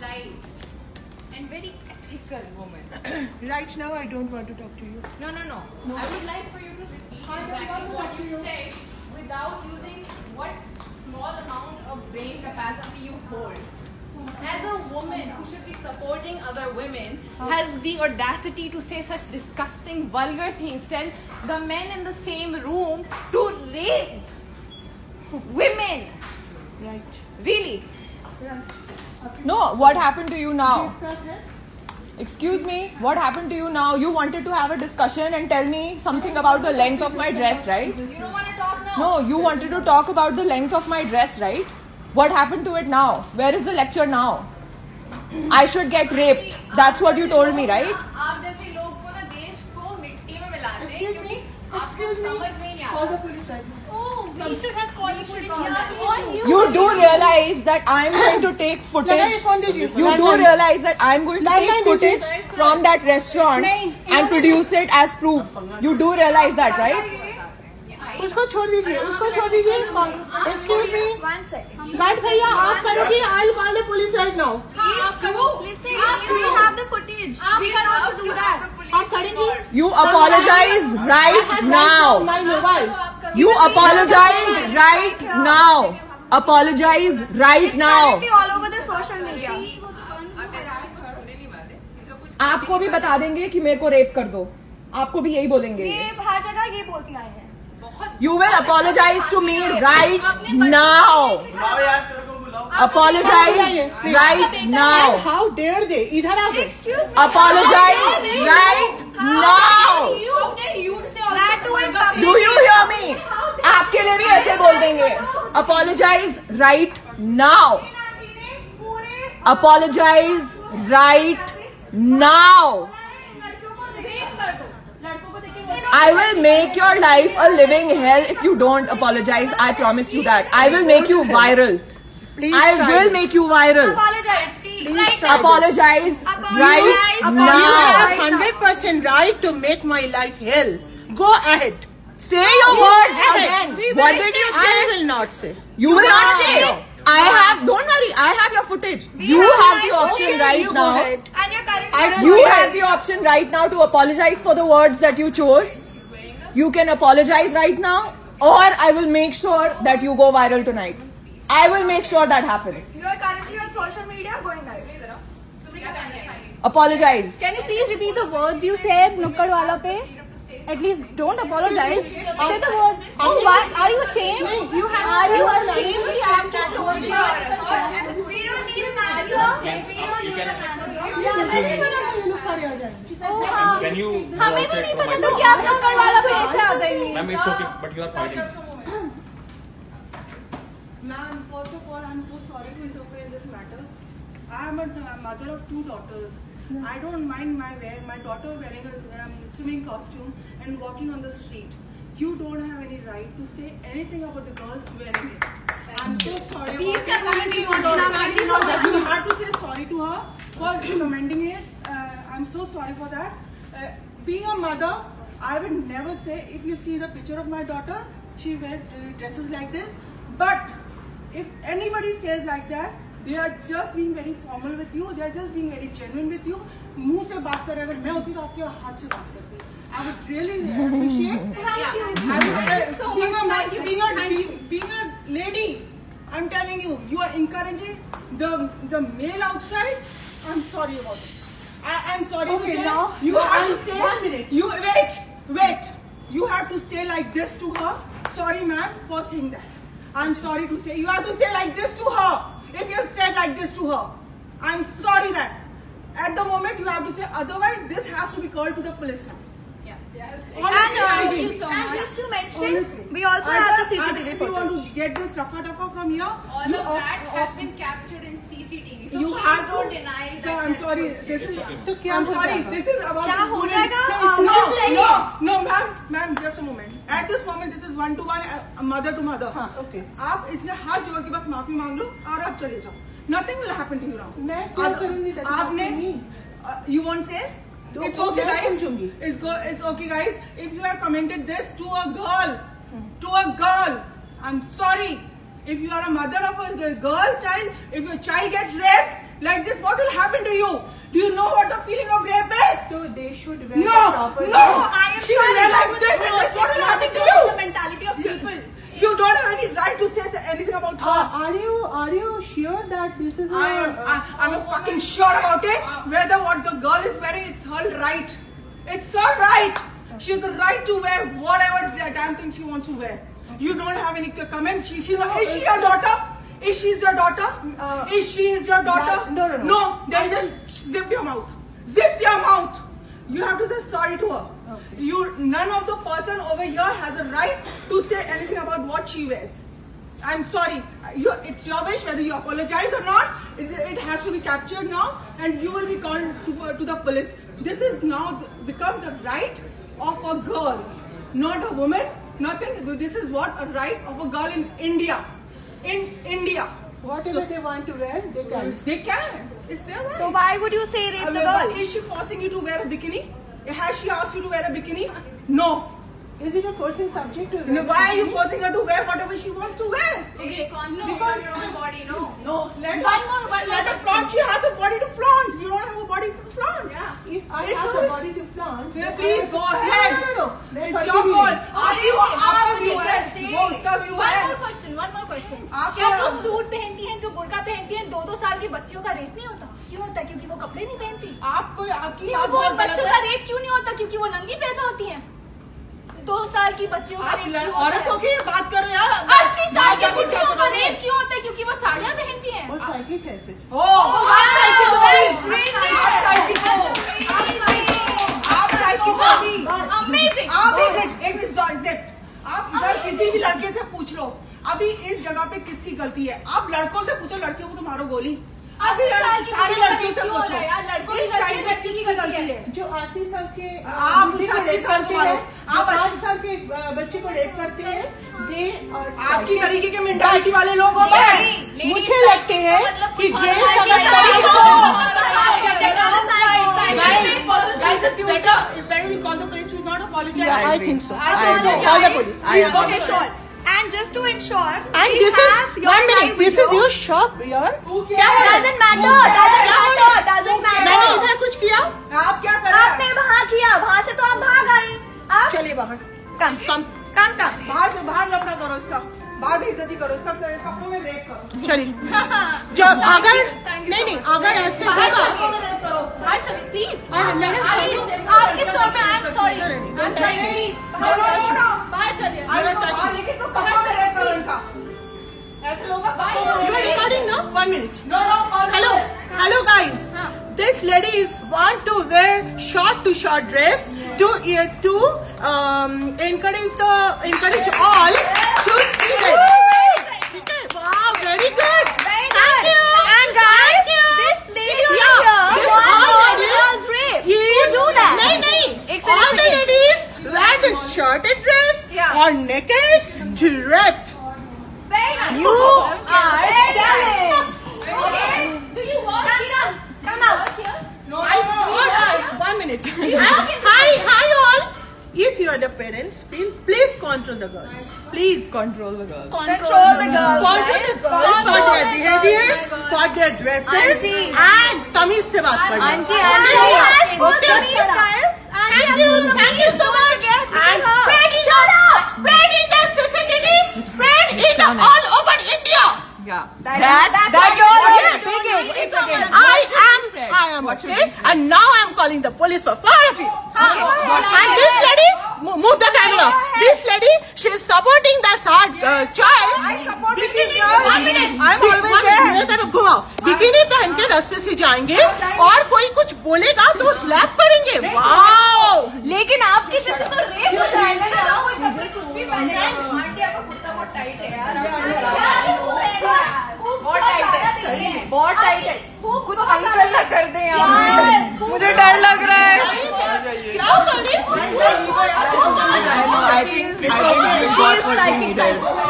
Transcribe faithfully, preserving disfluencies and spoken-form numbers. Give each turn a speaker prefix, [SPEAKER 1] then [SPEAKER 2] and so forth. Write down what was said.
[SPEAKER 1] polite and very ethical woman.
[SPEAKER 2] Right now, I don't want to talk to you.
[SPEAKER 1] No, no, no.
[SPEAKER 2] No.
[SPEAKER 1] I would like for you to repeat
[SPEAKER 2] I don't want
[SPEAKER 1] exactly
[SPEAKER 2] to
[SPEAKER 1] what
[SPEAKER 2] talk to
[SPEAKER 1] you
[SPEAKER 2] you.
[SPEAKER 1] said without using what small amount of brain capacity you hold. As a woman who should be supporting other women, has the audacity to say such disgusting, vulgar things, tell the men in the same room to rape women.
[SPEAKER 2] Right.
[SPEAKER 1] Really?
[SPEAKER 2] Right.
[SPEAKER 3] No, what happened to you now? Excuse me, what happened to you now? You wanted to have a discussion and tell me something about the length of my dress, right?
[SPEAKER 1] You don't want to talk now?
[SPEAKER 3] No, you wanted to talk about the length of my dress, right? What happened to it now? Where is the lecture now? I should get raped. That's what you told me, right?
[SPEAKER 1] आप जैसे लोग को ना देश को मिट्टी में मिलाते हैं
[SPEAKER 2] Excuse
[SPEAKER 1] क्योंकि
[SPEAKER 2] me.
[SPEAKER 1] आपको
[SPEAKER 2] Excuse me.
[SPEAKER 1] समझ में नहीं
[SPEAKER 2] Call the
[SPEAKER 1] आता.
[SPEAKER 2] police right now.
[SPEAKER 1] Oh, we should have called the police
[SPEAKER 2] call
[SPEAKER 1] yeah,
[SPEAKER 2] them.
[SPEAKER 1] on you.
[SPEAKER 3] You do realize that I'm going to take
[SPEAKER 2] Lala,
[SPEAKER 3] footage.
[SPEAKER 2] ये phone दीजिए.
[SPEAKER 3] You do
[SPEAKER 2] Landline.
[SPEAKER 3] realize that I'm going to
[SPEAKER 2] Landline
[SPEAKER 3] take
[SPEAKER 2] दीजिए.
[SPEAKER 3] footage from that restaurant and produce it as proof. You do realize that, right?
[SPEAKER 2] उसको छोड़ दीजिए. उसको छोड़ दीजिए. Excuse me.
[SPEAKER 4] One second.
[SPEAKER 2] But भैया आप करोगे. I'll call the police right now.
[SPEAKER 1] Please do.
[SPEAKER 4] Listen, you have the footage. We can also do that.
[SPEAKER 2] आप करेंगे.
[SPEAKER 3] You apologize right now.
[SPEAKER 2] My mobile.
[SPEAKER 3] You apologize right now. Apologize right now.
[SPEAKER 4] Currently all over the social media.
[SPEAKER 3] आपको भी बता देंगे कि मेरे को rape कर दो. आपको भी यही बोलेंगे.
[SPEAKER 4] ये हर जगह ये बोलती आई है.
[SPEAKER 3] You will apologize to me right now. Apologize right now.
[SPEAKER 2] How dare they? इधर आ गए.
[SPEAKER 4] Excuse me.
[SPEAKER 3] Apologize right now.
[SPEAKER 4] That too in public.
[SPEAKER 3] Do you hear me? आपके लिए भी ऐसे बोल देंगे. Apologize right now. Apologize right now. I will make your life a living hell if you don't apologize. I promise you that. I will make you viral.
[SPEAKER 2] Please
[SPEAKER 3] I
[SPEAKER 2] try
[SPEAKER 3] will
[SPEAKER 2] this.
[SPEAKER 3] make you viral.
[SPEAKER 4] Apologize.
[SPEAKER 2] Please try
[SPEAKER 3] Apologize right
[SPEAKER 2] You have
[SPEAKER 3] now.
[SPEAKER 2] one hundred percent right to make my life hell. Go ahead.
[SPEAKER 3] Say your words again. What did you
[SPEAKER 2] I
[SPEAKER 3] say?
[SPEAKER 2] will not say.
[SPEAKER 3] You will not say. I have. Don't worry. I have your footage. You have the option
[SPEAKER 2] Okay,
[SPEAKER 3] right
[SPEAKER 2] you go
[SPEAKER 3] now.
[SPEAKER 2] ahead.
[SPEAKER 4] And you're currently.
[SPEAKER 2] I don't
[SPEAKER 3] You
[SPEAKER 2] know.
[SPEAKER 3] have the option right now to apologize for the words that you chose. You can apologize right now, or I will make sure that you go viral tonight. I will make sure that happens.
[SPEAKER 4] You are currently on social media going live.
[SPEAKER 3] Apologize.
[SPEAKER 5] Can you please repeat the words you said, Nukkad wala pe? At least don't apologize. Say the word. Oh, why? Are you ashamed?
[SPEAKER 2] you have
[SPEAKER 5] Are you ashamed? We have to show you.
[SPEAKER 4] We don't need a manager. We don't need a manager.
[SPEAKER 2] ये लोग सारे आ जाएंगे.
[SPEAKER 5] Oh, हाँ.
[SPEAKER 6] Can you
[SPEAKER 5] हमें भी नहीं पता था कि आप नुक्कड़ वाला पे ऐसे आ जाएंगे.
[SPEAKER 6] Ma'am, it's okay, but you are fighting.
[SPEAKER 7] Ma'am, first of all, I'm so sorry to interfere in this matter. I am a a mother of two daughters. I don't mind my wear, my daughter wearing a um, swimming costume and walking on the street. You don't have any right to say anything about the girls wearing it. I'm so sorry.
[SPEAKER 4] Please
[SPEAKER 7] about
[SPEAKER 4] comment
[SPEAKER 7] it.
[SPEAKER 4] on that.
[SPEAKER 7] You have to say sorry to her for commending it. Uh, I'm so sorry for that. Uh, being a mother, I would never say, if you see the picture of my daughter, she wears dresses like this. But if anybody says like that, they are just being very formal with you. They are just being very genuine with you. मुंह से बात कर रहे अगर मैं होती तो आपके हाथ से बात करती. I would really appreciate.
[SPEAKER 5] Thank you.
[SPEAKER 7] I would,
[SPEAKER 5] Thank you so
[SPEAKER 7] being
[SPEAKER 5] much.
[SPEAKER 7] a
[SPEAKER 5] Thank you.
[SPEAKER 7] being a
[SPEAKER 5] Thank you.
[SPEAKER 7] being a lady, I'm telling you, you are encouraging the the male outside. I'm sorry about it. I, I'm sorry
[SPEAKER 2] Okay,
[SPEAKER 7] to say.
[SPEAKER 2] now,
[SPEAKER 7] you
[SPEAKER 2] now
[SPEAKER 7] have
[SPEAKER 2] I'll-
[SPEAKER 7] to say.
[SPEAKER 2] one minute.
[SPEAKER 7] You wait, wait. You have to say like this to her. Sorry, ma'am, for saying that. I'm sorry to say. You have to say like this to her. If you have said like this to her, I'm sorry that. At the moment, you have to say. Otherwise, this has to be called to the police now.
[SPEAKER 4] And,
[SPEAKER 7] Honestly,
[SPEAKER 4] uh,
[SPEAKER 7] I
[SPEAKER 5] Thank
[SPEAKER 7] will.
[SPEAKER 5] you so
[SPEAKER 4] and
[SPEAKER 5] much.
[SPEAKER 4] just to mention,
[SPEAKER 7] Honestly.
[SPEAKER 4] we also
[SPEAKER 7] Other-
[SPEAKER 4] have the C C
[SPEAKER 7] other-
[SPEAKER 4] T V
[SPEAKER 7] If you want
[SPEAKER 4] footage.
[SPEAKER 7] to get this rafa dafa from here,
[SPEAKER 1] All
[SPEAKER 7] you
[SPEAKER 1] of
[SPEAKER 7] op-
[SPEAKER 1] that
[SPEAKER 7] op-
[SPEAKER 1] has been captured in C C T V. So
[SPEAKER 7] you
[SPEAKER 1] please
[SPEAKER 7] have
[SPEAKER 1] don't
[SPEAKER 7] to.
[SPEAKER 1] deny
[SPEAKER 7] So
[SPEAKER 1] that.
[SPEAKER 7] I'm
[SPEAKER 1] that's
[SPEAKER 7] sorry.
[SPEAKER 1] bullshit.
[SPEAKER 7] This is.
[SPEAKER 2] तो क्या
[SPEAKER 7] I'm
[SPEAKER 2] हो
[SPEAKER 7] sorry.
[SPEAKER 2] जाएगा?
[SPEAKER 7] This is about.
[SPEAKER 4] क्या हो
[SPEAKER 7] student-
[SPEAKER 4] जाएगा?
[SPEAKER 7] No,
[SPEAKER 4] Uh,
[SPEAKER 7] no,
[SPEAKER 4] one second.
[SPEAKER 7] no, no, ma'am, ma'am, just a moment. At this moment, this is one to one, uh, mother to mother.
[SPEAKER 2] हाँ, okay.
[SPEAKER 7] आप इसलिए हाथ जोड़ के बस माफी मांग लो और आप चले जाओ. Nothing will happen to you now.
[SPEAKER 2] मैं क्या
[SPEAKER 7] अब
[SPEAKER 2] करूँगी दादी,
[SPEAKER 7] आपने
[SPEAKER 2] आपने नहीं.
[SPEAKER 7] uh, you won't say.
[SPEAKER 2] तो
[SPEAKER 7] It's
[SPEAKER 2] वो
[SPEAKER 7] okay,
[SPEAKER 2] मैं
[SPEAKER 7] guys.
[SPEAKER 2] समझूंगी.
[SPEAKER 7] It's go. It's okay, guys. If you have commented this to a girl, to a girl, I'm sorry. If you are a mother of a girl child, if your child gets raped, like this, what will happen to you? Do you know what the feeling of rape is?
[SPEAKER 2] So they should wear
[SPEAKER 7] No,
[SPEAKER 2] proper
[SPEAKER 7] no,
[SPEAKER 2] dress.
[SPEAKER 7] I am she will wear like this, and that's what will happen to you.
[SPEAKER 4] The mentality of people.
[SPEAKER 7] You don't have any right to say anything about her.
[SPEAKER 2] Uh, are you are you sure that this is
[SPEAKER 7] I am,
[SPEAKER 2] a,
[SPEAKER 7] I, I'm fucking sure about it. Whether what the girl is wearing, it's her right. It's her right. She has the right to wear whatever damn thing she wants to wear. You don't have any comment. She, she's a, is she your daughter? Is she your daughter?
[SPEAKER 2] Uh,
[SPEAKER 7] is she is your daughter?
[SPEAKER 2] No, no, no.
[SPEAKER 7] No, then just zip your mouth. Zip your mouth. You have to say sorry to her.
[SPEAKER 2] Okay.
[SPEAKER 7] You, none of the person over here has a right to say anything about what she wears. I'm sorry. You, it's your wish whether you apologize or not. It, it has to be captured now, and you will be called to, to the police. This is now become the right of a girl, not a woman. Nothing. This is what a right of a girl in India. In India.
[SPEAKER 2] whatever
[SPEAKER 7] So-
[SPEAKER 2] they want to wear, they can.
[SPEAKER 7] They can. It's their right.
[SPEAKER 4] So why would you say rape
[SPEAKER 7] I
[SPEAKER 4] the
[SPEAKER 7] mean,
[SPEAKER 4] girl?
[SPEAKER 7] but is she forcing you to wear a bikini? Has she asked you to wear a bikini? No.
[SPEAKER 2] Is it a forcing subject to wear?
[SPEAKER 7] No, why are you forcing her to wear whatever she wants to wear?
[SPEAKER 1] Okay, conceal
[SPEAKER 2] Because-
[SPEAKER 1] your own body, no?
[SPEAKER 7] No, let
[SPEAKER 1] One
[SPEAKER 7] her,
[SPEAKER 1] more- one
[SPEAKER 7] let
[SPEAKER 1] more
[SPEAKER 7] her flaunt. She has a body to flaunt. You don't have a body to flaunt.
[SPEAKER 1] Yeah.
[SPEAKER 2] If I
[SPEAKER 7] It's
[SPEAKER 2] have
[SPEAKER 7] all-
[SPEAKER 2] the body to flaunt,
[SPEAKER 7] Yeah,
[SPEAKER 2] then
[SPEAKER 7] please
[SPEAKER 2] I-
[SPEAKER 7] go ahead.
[SPEAKER 2] No, no, no, no. Let
[SPEAKER 7] It's
[SPEAKER 2] her
[SPEAKER 7] your
[SPEAKER 2] be.
[SPEAKER 7] call.
[SPEAKER 1] अरे
[SPEAKER 7] आपकी वो
[SPEAKER 1] आप
[SPEAKER 7] आपका
[SPEAKER 1] नहीं
[SPEAKER 7] view है,
[SPEAKER 1] करते।
[SPEAKER 7] वो उसका व्यू
[SPEAKER 5] One
[SPEAKER 7] है।
[SPEAKER 5] more question, one more question.
[SPEAKER 7] आप
[SPEAKER 5] क्या
[SPEAKER 7] क्या-
[SPEAKER 5] जो सूट पहनती हैं, जो बुर्का पहनती हैं, दो दो साल की बच्चियों का रेप नहीं होता? क्यों होता है? क्योंकि वो कपड़े नहीं पहनती।
[SPEAKER 7] आपको आपकी
[SPEAKER 5] नहीं,
[SPEAKER 7] बात
[SPEAKER 5] वो
[SPEAKER 7] बहुत गलत
[SPEAKER 5] बच्चों का
[SPEAKER 7] है।
[SPEAKER 5] रेप क्यों नहीं होता? क्योंकि वो नंगी पैदा होती हैं। दो साल की बच्चियों का
[SPEAKER 7] आप
[SPEAKER 5] रेप
[SPEAKER 7] लड़-
[SPEAKER 5] क्यों होता
[SPEAKER 7] औरतों
[SPEAKER 5] है?
[SPEAKER 7] की बात करो यार।
[SPEAKER 5] अस्सी साल
[SPEAKER 7] बात
[SPEAKER 5] की
[SPEAKER 7] जाके
[SPEAKER 5] बुढ़ियों
[SPEAKER 7] क्या
[SPEAKER 5] का
[SPEAKER 7] करोगे?
[SPEAKER 5] रेप क्यों होता है? क्योंकि वो साड़ियाँ पहनती हैं।
[SPEAKER 2] वो साइकिक है फिर।
[SPEAKER 7] ओ, आप साइकिल हो गई। आप साइकिल हो। आप साइकिल हो। आप साइकिल हो अभी।
[SPEAKER 5] Amazing.
[SPEAKER 7] आप एक मिनट एक मिनट zip. आप इधर किसी भी लड़के से पूछ लो, अभी इस जगह पे किसकी गलती है? आप लड़कों से पूछो, लड़कियों को तो मारो गोली।
[SPEAKER 5] अस्सी साल की
[SPEAKER 7] सारी
[SPEAKER 5] बुढ़ियों का
[SPEAKER 7] लड़कियों
[SPEAKER 5] रेप
[SPEAKER 7] से
[SPEAKER 5] क्यों हो
[SPEAKER 7] पूछो,
[SPEAKER 5] रहा है यार? लड़कों की
[SPEAKER 7] इस
[SPEAKER 5] गलती
[SPEAKER 7] टाइम
[SPEAKER 5] है,
[SPEAKER 7] पे
[SPEAKER 5] लड़की की
[SPEAKER 7] किसकी
[SPEAKER 5] गलती
[SPEAKER 7] गलती
[SPEAKER 5] है।
[SPEAKER 7] है?
[SPEAKER 2] जो अस्सी साल के अ,
[SPEAKER 7] आप
[SPEAKER 2] बुढ़ी
[SPEAKER 7] उस
[SPEAKER 2] को
[SPEAKER 7] अस्सी
[SPEAKER 2] रेप
[SPEAKER 7] साल
[SPEAKER 2] करते
[SPEAKER 7] को मारो।
[SPEAKER 2] हैं,
[SPEAKER 7] आप
[SPEAKER 2] जो पाँच
[SPEAKER 7] अस्सी-
[SPEAKER 2] साल के अ, बच्चे को रेप करते हैं, दे
[SPEAKER 7] आपकी तरीके के मेंटालिटी वाले लोग हो गए।
[SPEAKER 1] Ladies
[SPEAKER 2] मुझे
[SPEAKER 1] का
[SPEAKER 2] लगते हैं
[SPEAKER 1] मतलब
[SPEAKER 2] कि
[SPEAKER 1] कुछ
[SPEAKER 2] ये
[SPEAKER 1] और
[SPEAKER 2] समझदारी
[SPEAKER 1] है।
[SPEAKER 7] Guys, it's better. It's better you call the police. She's not apologizing.
[SPEAKER 2] Yeah, I think so.
[SPEAKER 7] I
[SPEAKER 2] I
[SPEAKER 7] think so.
[SPEAKER 2] agree. Call the police.
[SPEAKER 3] I agree.
[SPEAKER 4] Okay, sure. And just to ensure,
[SPEAKER 2] And
[SPEAKER 4] we
[SPEAKER 2] this
[SPEAKER 4] have
[SPEAKER 2] is
[SPEAKER 4] your
[SPEAKER 2] one minute.
[SPEAKER 4] live
[SPEAKER 2] This
[SPEAKER 4] video.
[SPEAKER 2] is your shop, yaar.
[SPEAKER 7] Who cares?
[SPEAKER 4] Doesn't matter. Doesn't matter. Doesn't
[SPEAKER 2] मैंने
[SPEAKER 4] matter.
[SPEAKER 2] इधर कुछ किया?
[SPEAKER 7] आप क्या कर रहे
[SPEAKER 4] आपने
[SPEAKER 7] हैं?
[SPEAKER 4] वहाँ किया, वहाँ से तो आप भाग आई। आप
[SPEAKER 2] चलिए बाहर।
[SPEAKER 4] कम
[SPEAKER 2] कम
[SPEAKER 4] कम कम।
[SPEAKER 7] बाहर से बाहर लफड़ा करो इसका, बाहर बेइज्जती करो इसका, कपड़ों में रेप करो।
[SPEAKER 2] चलिए। जब अगर नहीं नहीं अगर ऐसे होगा
[SPEAKER 7] कपड़ों में रेप करो।
[SPEAKER 5] बाहर चलिए, please.
[SPEAKER 2] अरे मैडम
[SPEAKER 5] Please, आपके स्टोर में I am sorry I am sorry
[SPEAKER 7] No, no, no, no.
[SPEAKER 5] बाहर चलिए
[SPEAKER 7] अरे तो बाहर लेकिन तो कपड़ों में रेप करो इनका। ऐसे लोग कपड़ों में
[SPEAKER 2] you are
[SPEAKER 7] rep
[SPEAKER 2] recording no one minute.
[SPEAKER 7] No, no, call the
[SPEAKER 2] Hello,
[SPEAKER 7] police.
[SPEAKER 2] hello guys. This ladies want to wear short to short dress to uh, to um, encourage the encourage all to see them. Okay, wow, very good.
[SPEAKER 4] Very
[SPEAKER 2] Thank
[SPEAKER 4] good.
[SPEAKER 2] you.
[SPEAKER 4] And guys,
[SPEAKER 2] Thank you.
[SPEAKER 4] this lady over
[SPEAKER 2] Yeah,
[SPEAKER 4] here
[SPEAKER 2] this
[SPEAKER 4] was
[SPEAKER 2] all
[SPEAKER 4] a
[SPEAKER 2] ladies
[SPEAKER 4] girl's rape.
[SPEAKER 2] is
[SPEAKER 4] do that?
[SPEAKER 2] नहीं नहीं.
[SPEAKER 1] एक second,
[SPEAKER 2] All the
[SPEAKER 1] second.
[SPEAKER 2] ladies wear the shorted dress
[SPEAKER 1] Yeah.
[SPEAKER 2] or naked to rap.
[SPEAKER 4] Very nice. You are challenged. Okay?
[SPEAKER 5] do you work here
[SPEAKER 4] Come out.
[SPEAKER 5] work here
[SPEAKER 7] No,
[SPEAKER 2] I,
[SPEAKER 7] no, no,
[SPEAKER 2] all
[SPEAKER 7] no.
[SPEAKER 2] right, one minute. Hi, hi all. If you are the parents, please, please control the girls. Please
[SPEAKER 3] Control the girl.
[SPEAKER 4] Control the girls.
[SPEAKER 2] control the girls for their behavior, for their dresses,
[SPEAKER 4] Auntie.
[SPEAKER 2] and तमीज से बात करिए.
[SPEAKER 4] Auntie, Auntie has full
[SPEAKER 2] Okay.
[SPEAKER 4] tamiz, guys. Auntie
[SPEAKER 2] Thank
[SPEAKER 4] has
[SPEAKER 2] you,
[SPEAKER 4] full
[SPEAKER 2] thank
[SPEAKER 4] tamiz.
[SPEAKER 2] you so much. And spread it,
[SPEAKER 4] Shut up.
[SPEAKER 2] spread in the C C T V, spread in the all over India.
[SPEAKER 3] Yeah.
[SPEAKER 4] That, that's
[SPEAKER 3] that
[SPEAKER 4] what you're
[SPEAKER 3] you're
[SPEAKER 4] speaking.
[SPEAKER 3] It's okay.
[SPEAKER 2] I am, I am
[SPEAKER 3] What should
[SPEAKER 2] okay,
[SPEAKER 3] we say?
[SPEAKER 2] and now I am calling the police for four of you. And this lady, mo- move the camera. This lady, she is supporting the sad uh, child.
[SPEAKER 7] I support this girl.
[SPEAKER 2] One minute.
[SPEAKER 7] I'm always there.
[SPEAKER 2] मेरे तरफ घुमाओ. Bikini पहन के रास्ते से जाएंगे और कोई कुछ बोलेगा तो स्लैप करेंगे. वाओ.
[SPEAKER 4] लेकिन आपकी जैसे तो रेप हो जाएगा ना.
[SPEAKER 1] कोई कपड़े कुछ भी पहने हैं। आंटी आपका कुर्ता बहुत टाइट है यार। बहुत टाइट है, बहुत टाइट है। कुछ हल्का ना कर दे यार, मुझे डर लग रहा है।
[SPEAKER 2] क्या करें?
[SPEAKER 3] I think, I think we got what we needed.